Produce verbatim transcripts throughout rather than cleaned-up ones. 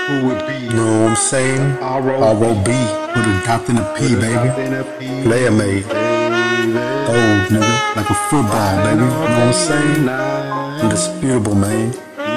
who would be? You know what I'm saying? R O B with a dot and a P, baby. Player made. Old nigga, like a football, baby. You know what I'm saying? Indisputable, man.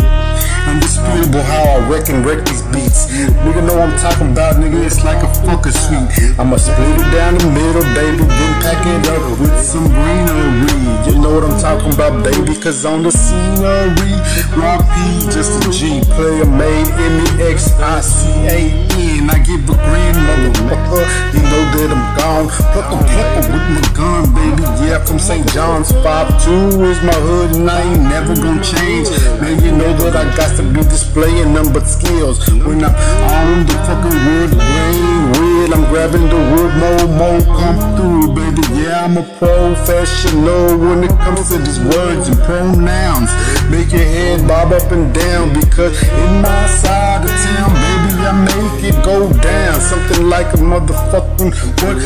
Undisputable how I wreck and wreck these beats. Nigga know I'm talking about, nigga, it's like a fucking sweet. I'ma split it down the middle, baby, then pack it up with some greenery. You know what I'm talking about, baby, cause on the scenery, Robp P, just a G, player made, M E X I C A N. I give a grin, motherfucker, you know that I'm gone. Pluck a plucker with my gun, baby, yeah, from Saint John's. five two is my hood and I ain't never gonna change. Man, you know that I got to be displaying them but skills. When I'm on the fucking wood grain red, I'm grabbing the wood, more, more come through, baby. Yeah, I'm a professional when it comes to these words and pronouns. Make your head bob up and down, because in my side of town, baby, I make it go down. Something like a motherfucking what?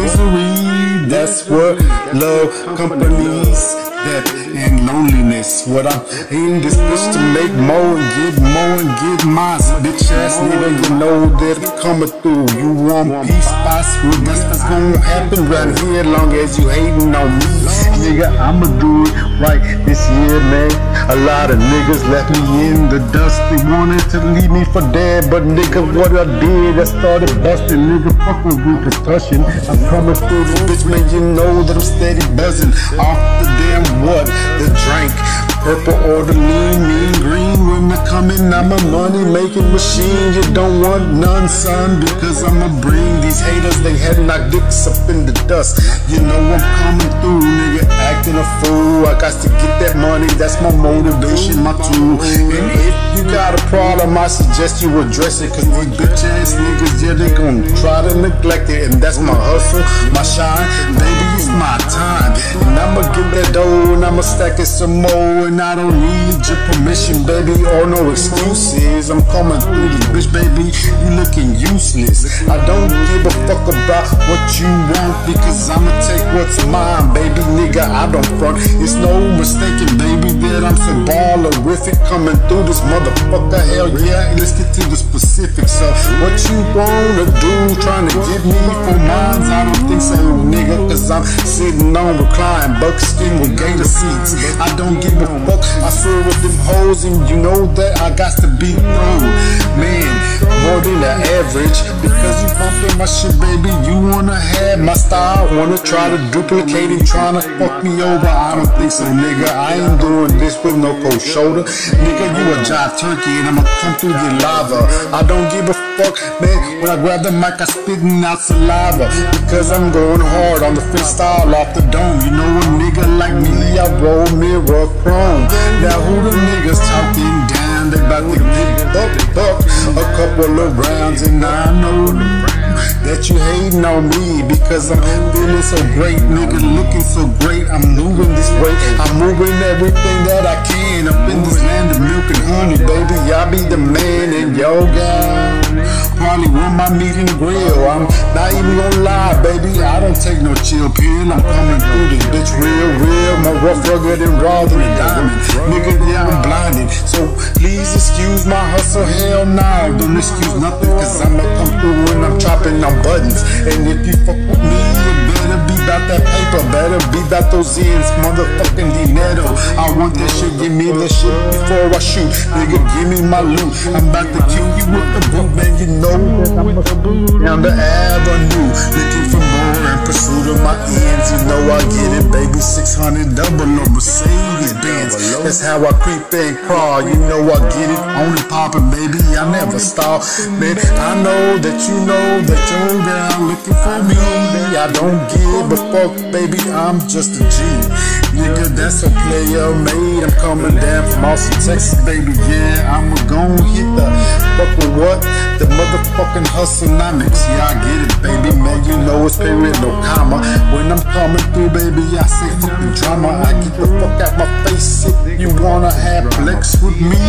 Misery. That's what love companies that and loneliness. What I'm in this bitch to make more and get more and get mine. Bitch ass nigga, you know that I'm coming through. You want peace, I swear that's what's gonna happen right here. Long as you hating on me, nigga, I'ma do it right this year, man. A lot of niggas left me in the dust. They wanted to leave me for dead, but nigga, what I did, I started busting. Nigga, fuck with repercussion. I'm coming through this bitch, man. You know that I'm steady buzzing off the damn what? The drink, purple or the lean, mean green. When I come in, I'm a money making machine. You don't want none, son, because I'ma bring these haters. They had knocked dicks up in the dust. You know I'm coming through, nigga, acting a fool. I got to get that money, that's my motivation, my tool. And if you got a problem, I suggest you address it, cause these bitch ass niggas, yeah, they gon' try to neglect it. And that's my hustle, my shine, baby, it's my time. And I'ma get that dough and I'ma stack it some more. And I don't need your permission, baby, or no excuses. I'm coming through this bitch, baby, you looking useless. I don't give a fuck about what you want, because I'ma take what's mine, baby, nigga, I don't front. It's no mistaking, baby, that I'm so ballerific coming through this motherfucker. Hell yeah, let's get to the specifics of what you wanna do, trying to get me for mines. I don't think so, nigga, cause I'm sitting on recline buckskin with gator seats. I don't give a fuck, I swear with them hoes, and you know that I got to be through, man, more than the average, because you bumping my shit, baby. You wanna have my style, wanna try to duplicate it, trying to fuck me over. I don't think so, nigga. I ain't doing this with no cold shoulder, nigga. You a jive turkey, and I'ma come through your lava. I don't give a fuck, man. When I grab the mic, I spitting out saliva, because I'm going hard on the freestyle off the dome. You know a nigga like me, I roll mirror chrome. Now who the niggas talking down? They bout to get bucked up a couple of rounds, and I know that you hating on me, because I'm feeling so great, nigga, looking so great. I'm moving this way, I'm moving everything that I can up in this land of milk and honey, baby. I be the man in your gown. Probably want my meat in the grill. I'm not even gonna lie, baby, I don't take no chill pill. I'm coming through this bitch real, real. My rough, rugged, and raw than a diamond, nigga, yeah, I'm blinded. So please excuse my hustle, hell nah, don't excuse nothing, cause I'ma come through when I'm chopping on buttons. And if you fuck with me, you better be about that paper, better be about those ends, motherfucking dinero. I want that shit, give me that shit before I shoot, nigga, give me my loot. I'm about to kill you with the boot, man, you know that I'm a boot down the avenue, looking for more in pursuit of my ends. You know I get it, baby, six hundred double or Mercedes Benz. That's how I creep and crawl, you know I get it, only poppin', baby, I never stop. Man, I know that you know that your girl looking for me. I don't give a fuck, baby, I'm just a G. Nigga, that's a player made. I'm coming down from Austin, Texas, baby, yeah. I'ma gon' hit the fucking what? The motherfucking hustlenomics. Yeah, I get it, baby, man, you know it's period, no comma. When I'm coming through, baby, I say fuck the drama. I get the fuck out my face if you wanna have flex with me.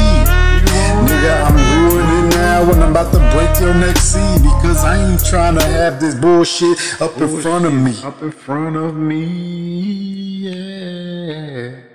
Nigga, I'm ruining it now when I'm about to break your neck, see, because I ain't trying to have this bullshit up in front of me. Up in front of me, yeah.